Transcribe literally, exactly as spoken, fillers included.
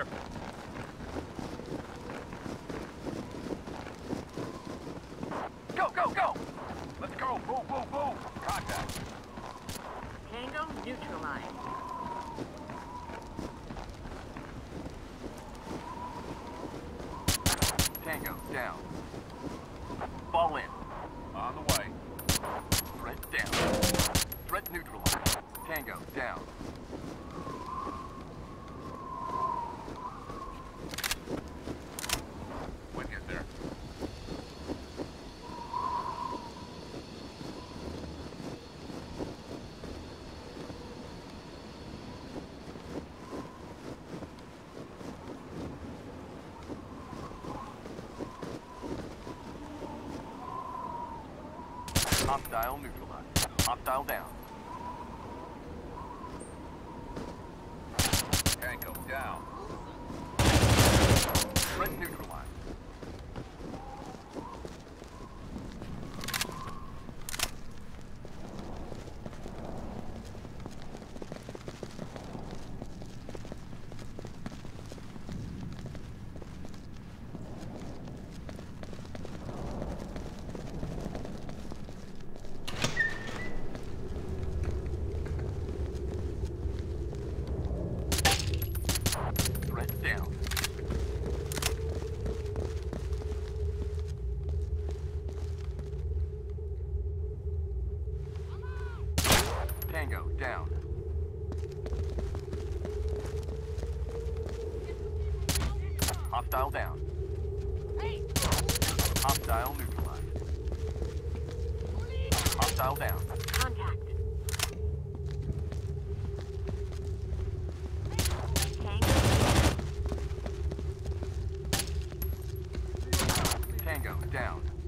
careful. Go, go, go! Let's go! Move, move, move! Contact! Tango neutralized. Tango, down. Fall in. On the way. Threat down. Threat neutralized. Tango, down. We'll get there. Hostile neutralized. Hostile down. Tango down. Threat neutralized. Threat down. Tango down. Hostile down. Hostile neutralized. Hostile down. Contact. Tango down.